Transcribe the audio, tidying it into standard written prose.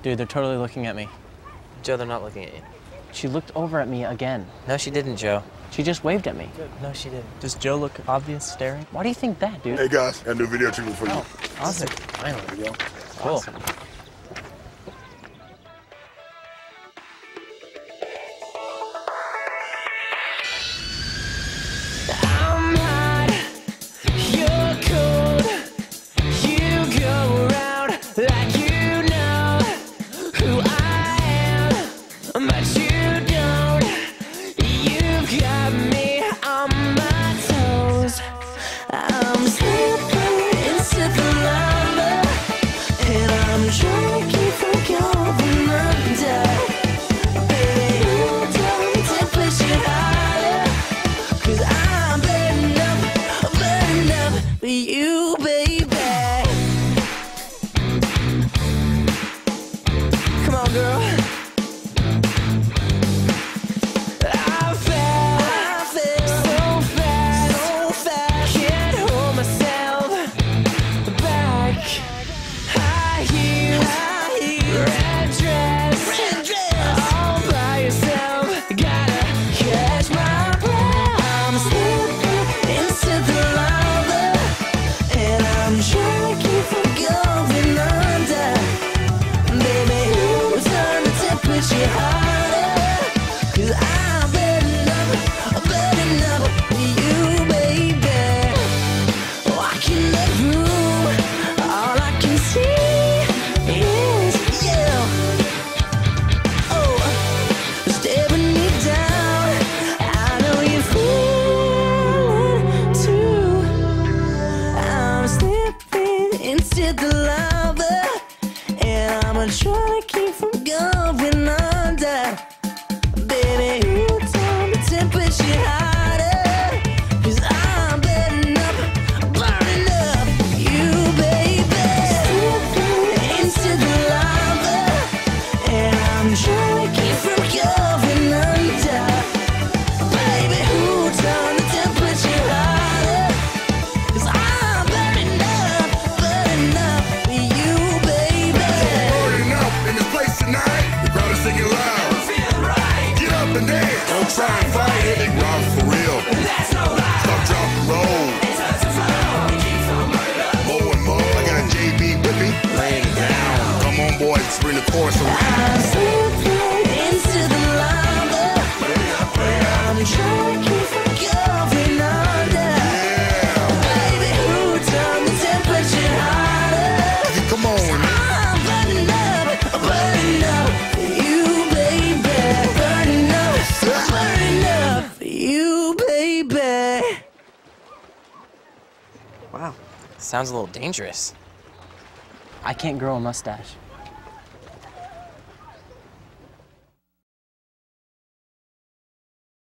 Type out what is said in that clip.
Dude, they're totally looking at me. Joe, they're not looking at you. She looked over at me again. No, she didn't, Joe. She just waved at me. No, she didn't. Does Joe look obvious staring? Why do you think that, dude? Hey guys, got a new video treatment for you. Oh, awesome. Finally. There you go. Cool. Awesome. I'm hot, you're cold. You go around like you know who I am, but you don't. You've got me on my toes. I'm slipping into the lava, and I'm trying to keep from going under. Baby, you don't to push it harder, 'cause I'm burning up for you, baby. Come on, girl. I fell so fast, can't hold myself back. High heels, red dress, all by yourself. Gotta catch my breath. I'm slipping into the lava, and I'm trying to keep from going under. Baby, who's on the temperature harder? 'Cause I'm burning up for you, baby. Walking the room, all I can see is you. Oh, staring me down. I know you feel it too. I'm slipping into the lava, and I'm trying to keep from going under. Baby, you tell me temperature harder, 'cause I'm burning up you, baby. Slipping into the lava, and I'm trying to keep from going under. Baby, who turned the temperature harder? 'Cause I'm burning up for you, baby. Burning up in this place tonight. The crowd is singing loud. Feeling right, Get up and dance. Don't try and fight it. They rock for real. that's no lie. Stop, drop, and roll. It's time to flow. Keep on burning. More and more. I got JB with me. Laying it down. Come on, boys. Bring the chorus around. I'm slipping into the lava, I'm trying to keep from going under. Yeah. Baby, who turned the temperature harder? Come on. I'm burning up for you, baby. Burning up for you, baby. Wow. Sounds a little dangerous. I can't grow a mustache.